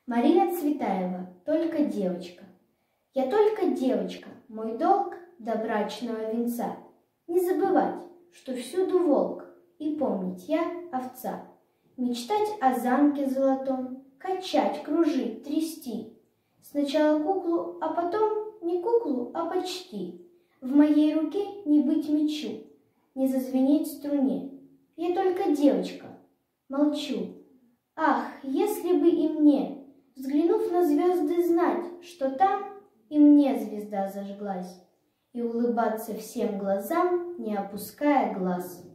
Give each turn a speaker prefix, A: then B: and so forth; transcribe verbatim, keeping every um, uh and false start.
A: Марина Цветаева, только девочка. Я только девочка, мой долг до брачного венца. Не забывать, что всюду волк, и помнить я овца. Мечтать о замке золотом, качать, кружить, трясти. Сначала куклу, а потом не куклу, а почти. В моей руке не быть мечу, не зазвенеть струне. Я только девочка, молчу. Ах, если бы и мне, взглянув на звезды, знать, что там и мне звезда зажглась, и улыбаться всем глазам, не опуская глаз.